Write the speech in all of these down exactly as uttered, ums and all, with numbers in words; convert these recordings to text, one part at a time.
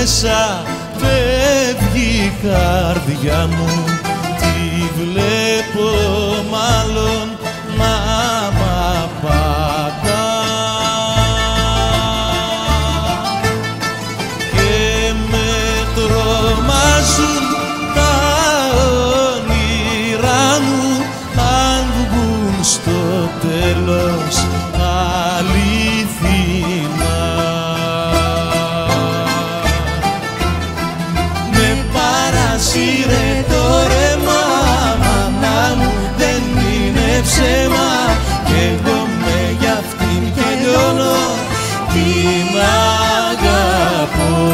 μέσα φεύγει η καρδιά μου, τη βλέπω μάλλον να μ' απατά και με τρομάζουν τα όνειρά μου αν βγουν στο τέλος αληθινά. Με παρασύρε το ρέμα, μάνα μου, δεν είναι ψέμα κι εγώ με γι' αυτήν και λιώνω, την αγαπώ.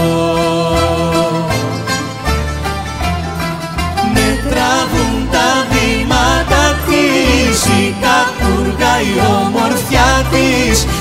Με τραβούν τα βήματα της, η κακούργα η ομορφιά της